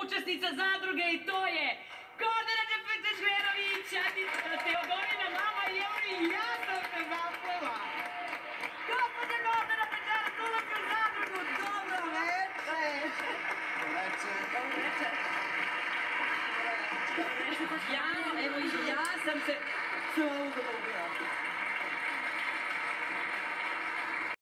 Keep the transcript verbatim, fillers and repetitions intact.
učesnica zadruge i to je Gordana Đepić-Žverović, Teogonina mama i evo i ja sam se zaplela. Gospodin Gordana Pećarac ulazi u zadrugu, dobro večer. Dobro večer. Ja, evo i ja sam se...